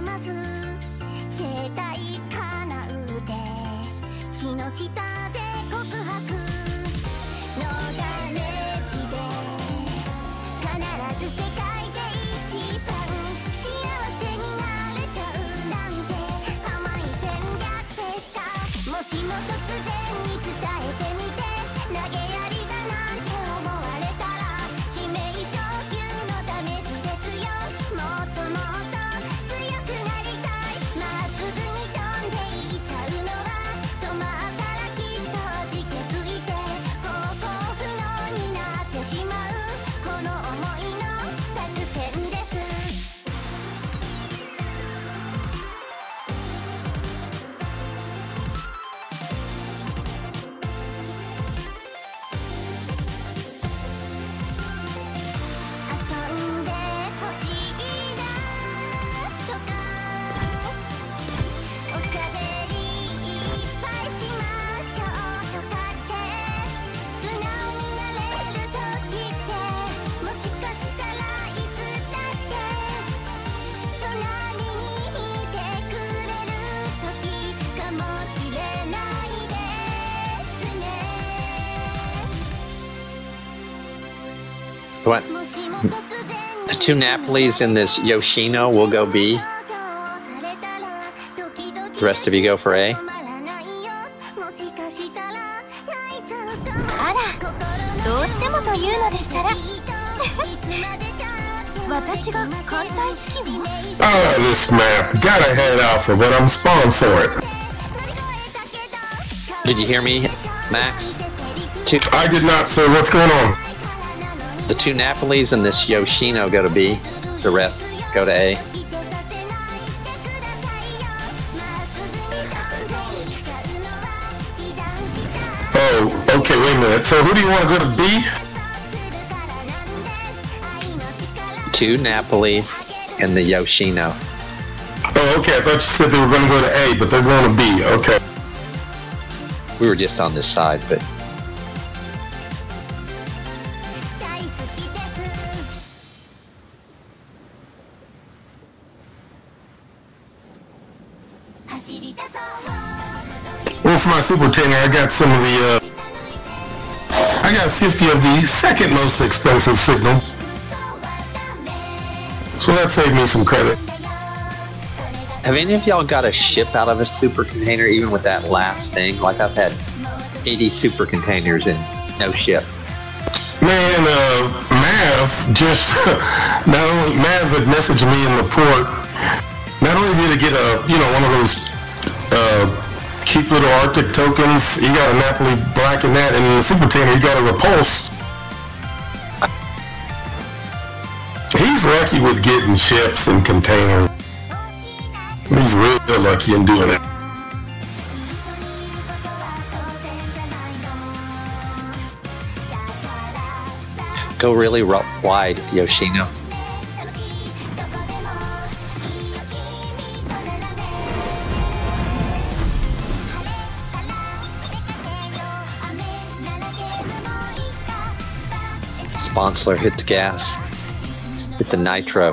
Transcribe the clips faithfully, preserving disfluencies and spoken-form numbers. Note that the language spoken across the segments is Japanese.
What? The two Napolis and this Yoshino will go B. The rest of you go for A. あら、どうしてもというのでしたら私が艦隊指揮を Ah, this map. Gotta head alpha, but I'm spawned for it. Did you hear me, Max? Two, I did not, sir. What's going on? the two Napolis and this Yoshino go to B. The rest go to A. Oh, okay, wait a minute. So who do you want to go to B? Two Napolis and the Yoshino. Oh, okay. I thought you said they were going to go to A, but they're going to B. Okay. We were just on this side, but well, for my super tanner, I got some of the, uh, I got fifty of the second most expensive signal. So that saved me some credit. have any of y'all got a ship out of a super container even with that last thing? Like I've had eighty super containers and no ship. Man, uh, Mav just, not only, Mav had messaged me in the port, not only did he get a, you know, one of those, uh, cheap little Arctic tokens, he got a Napoli Black in that, and in the super tanner he got a Repulse. He's lucky with getting ships and containers. He's real lucky in doing it. Go really wide, Yoshino. Sponsler, hit the gas. Hit the nitro.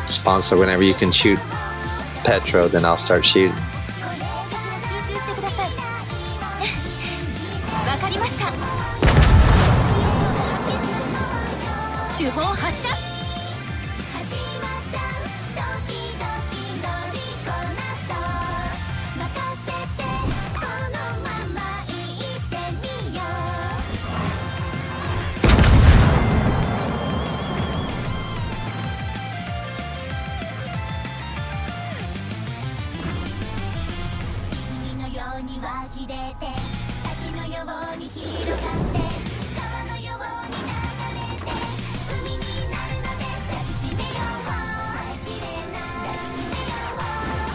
sponsor. Whenever you can shoot Petro, then I'll start shooting. 集中してください。わかりました。手法発射。湧き出て滝のように広がって川のように流れて海になるのです抱きしめよう綺麗な抱きしめよう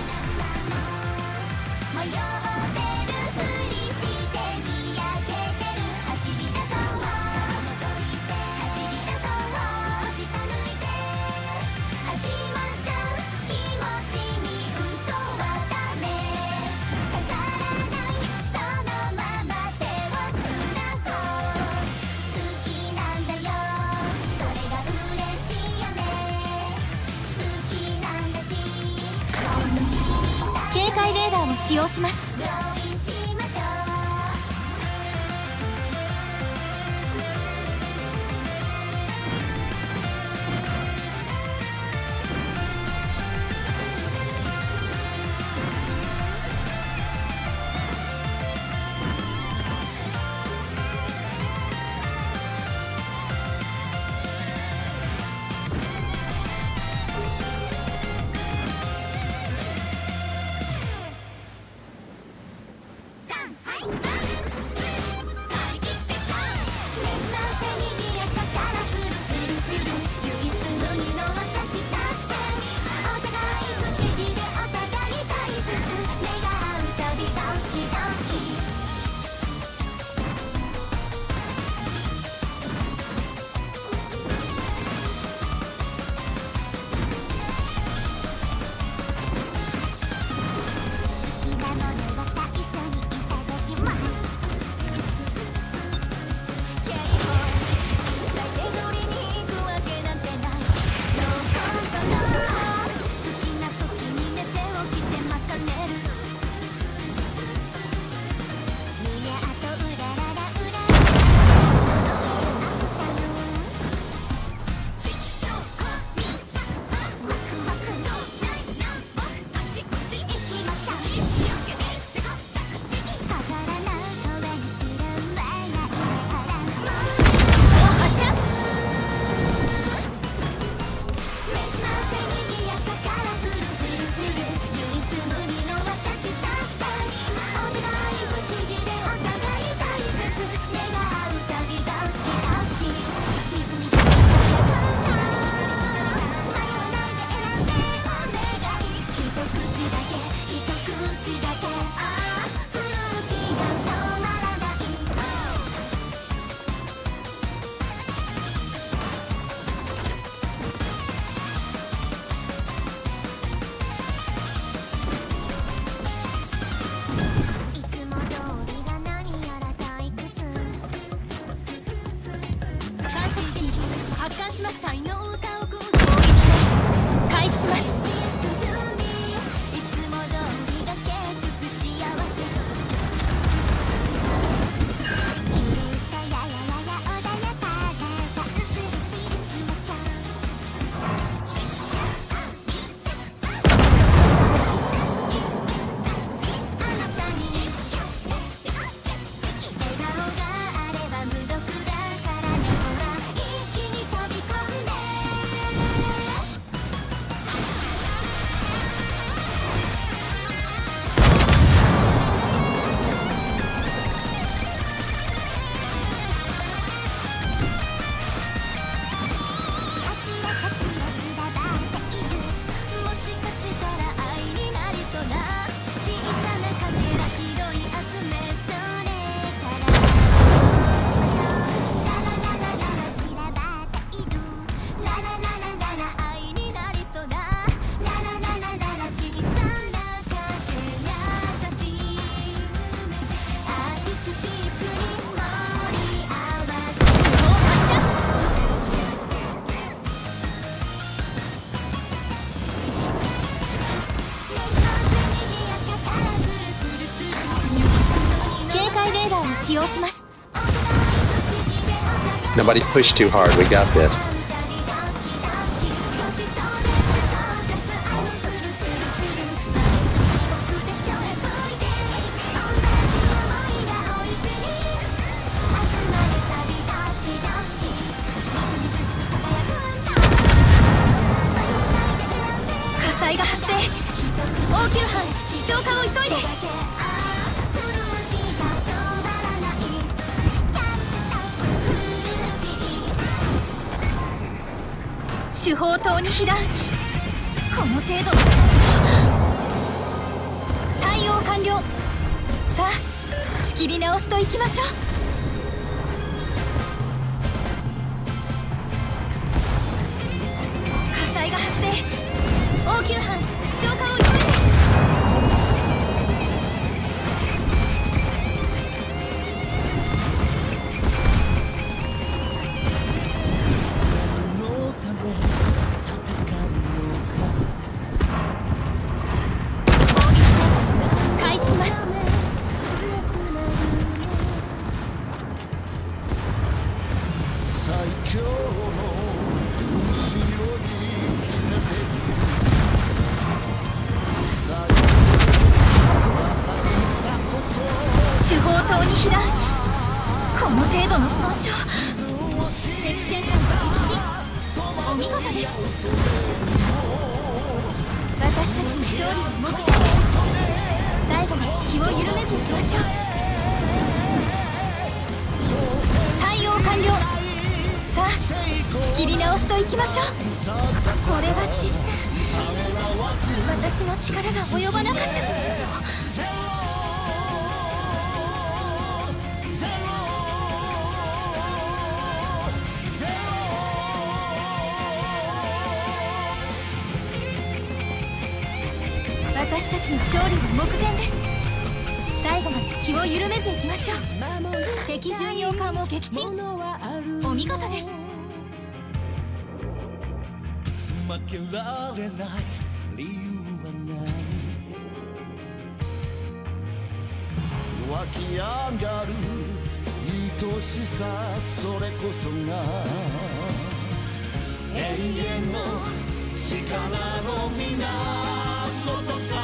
迷ってるふりしてにやけてる走り出そう走り出そう下抜いて始まっちゃう気持ちに嘘はダメ警戒レーダーを使用します。発艦しました。の歌を攻撃開始します。いつも通りが結局幸せ。ゆったやややや穏やかがすっきりしましょう。シャキシャキセットあなたに笑顔があれば無毒だからね。ほら一気に飛び込んでを使用します。 Nobody push too hard. We got this. 火災が発生。応急班消火を急いで。主砲塔に被弾。この程度の損傷。対応完了。さあ仕切り直しといきましょう。火災が発生。応急班消火を急いで。主砲塔に被弾。この程度の損傷。敵戦艦と撃沈。お見事です。私たちの勝利は目前です。最後まで気を緩めずいきましょう。対応完了。さあ仕切り直しといきましょう。これは実戦。私の力が及ばなかったというの。私たちの勝利は目前です。最後まで気を緩めずいきましょう。敵巡洋艦を撃沈。お見事です。 負けられない理由はない。湧き上がる愛しさ、それこそが永遠の力の源さ。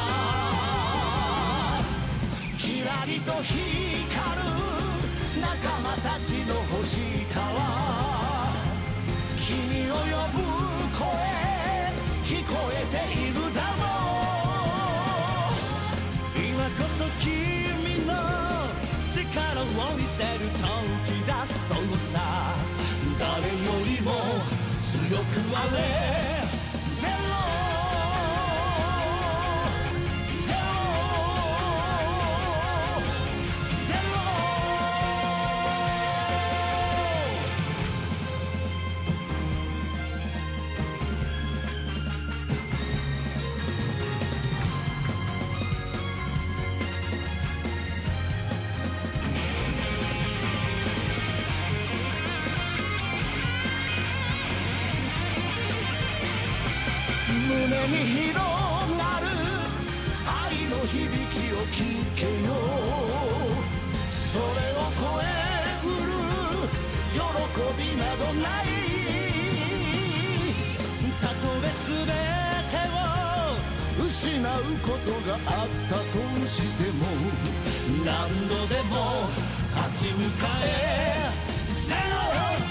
ひらりと光る仲間たちの星から君を呼ぶ声聞こえているだろう。今こそ君の力を見せる時だ。そうさ誰よりも強くあれ。ゼロゼロゼロ。胸に広がる愛の響きを聞けよ。それを超えうる喜びなどない。たとえ全てを失うことがあったとしても何度でも立ち向かえ。ゼロ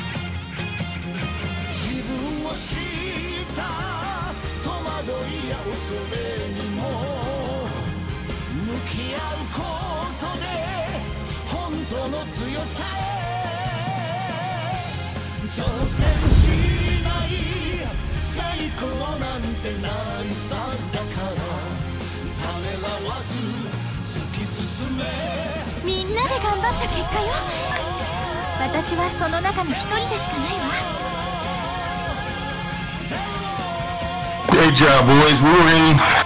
自分を知った戸惑いや恐れにも向き合うことで本当の強さへ挑戦しない。最高なんてないさ。だからためらわず突き進め。 みんなで頑張った結果よ。私はその中の一人でしかないわ。 Great job, boys. We're in.